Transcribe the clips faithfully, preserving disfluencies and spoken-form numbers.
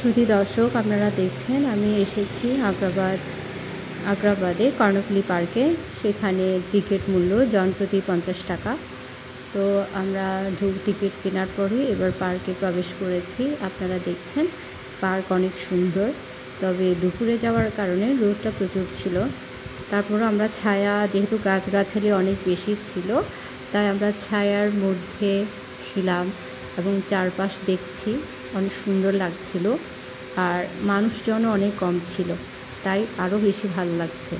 সুধী দর্শক, আপনারা দেখছেন আমি এসেছি আগ্রাবাদ আগ্রাবাদে কর্ণফুলী পার্কে। সেখানে টিকিট মূল্য জনপ্রতি পঞ্চাশ টাকা। তো আমরা ঢুক টিকিট কেনার পরে এবার পার্কে প্রবেশ করেছি। আপনারা দেখছেন পার্ক অনেক সুন্দর, তবে দুপুরে যাওয়ার কারণে রোদটা প্রচুর ছিল। তারপর আমরা ছায়া, যেহেতু গাছগাছালি অনেক বেশি ছিল, তাই আমরা ছায়ার মধ্যে ছিলাম এবং চারপাশ দেখছি, অনেক সুন্দর লাগছিল। আর মানুষজনও অনেক কম ছিল, তাই আরও বেশি ভালো লাগছে।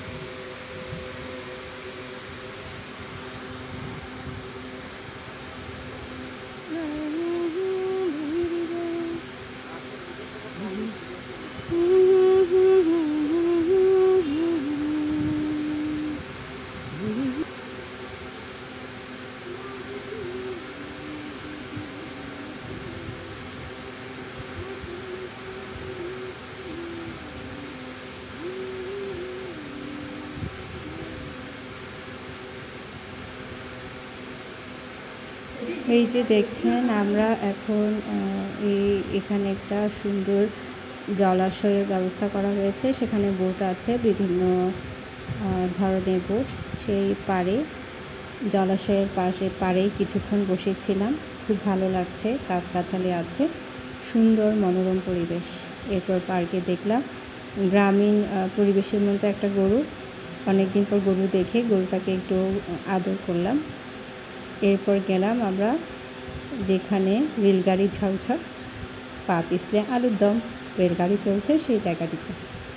এই যে দেখছেন, আমরা এখন এই এখানে একটা সুন্দর জলাশয়ের ব্যবস্থা করা হয়েছে। সেখানে বোট আছে, বিভিন্ন ধরনের বোট। সেই পাড়ে, জলাশয়ের পাশে পাড়েই কিছুক্ষণ বসেছিলাম। খুব ভালো লাগছে, গাছগাছালি আছে, সুন্দর মনোরম পরিবেশ। এরপর পার্কে দেখলাম গ্রামীণ পরিবেশের মধ্যে একটা গরু। অনেকদিন পর গরু দেখে গরুটাকে একটু আদর করলাম। এরপর গেলাম আমরা যেখানে রেলগাড়ি ঝকঝক, পা পিছলে আলুর দম, রেলগাড়ি চলছে সেই জায়গাটিতে।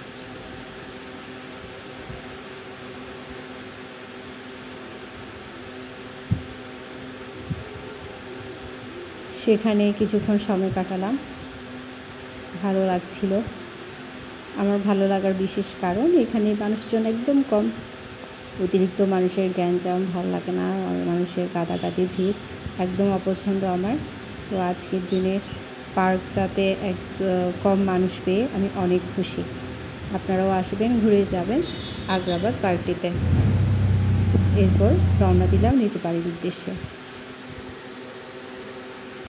সেখানে কিছুক্ষণ সময় কাটালাম, ভালো লাগছিল। আমার ভালো লাগার বিশেষ কারণ এখানে মানুষজন একদম কম, অতিরিক্ত মানুষের গ্যাঞ্জাম ভালো লাগে না, মানুষের গাদাগাদি ভিড় একদম অপছন্দ আমার। তো আজকের দিনে পার্কটাতে এক কম মানুষ পেয়ে আমি অনেক খুশি। আপনারাও আসবেন, ঘুরে যাবেন আগ্রাবাদ পার্কটিতে। এরপর রওনা দিলাম নিজ বাড়ির উদ্দেশ্যে।